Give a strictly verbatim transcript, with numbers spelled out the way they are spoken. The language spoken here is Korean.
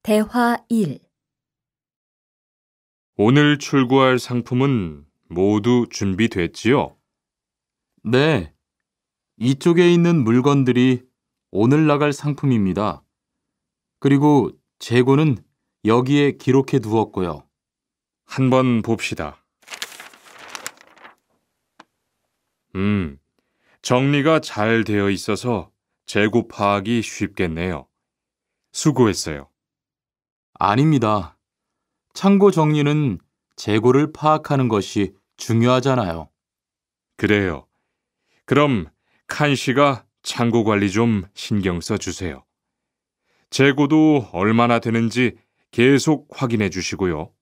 대화 일. 오늘 출고할 상품은 모두 준비됐지요? 네, 이쪽에 있는 물건들이 오늘 나갈 상품입니다. 그리고 재고는 여기에 기록해 두었고요. 한번 봅시다. 음, 정리가 잘 되어 있어서 재고 파악이 쉽겠네요. 수고했어요. 아닙니다. 창고 정리는 재고를 파악하는 것이 중요하잖아요. 그래요. 그럼 칸 씨가 창고 관리 좀 신경 써 주세요. 재고도 얼마나 되는지 계속 확인해 주시고요.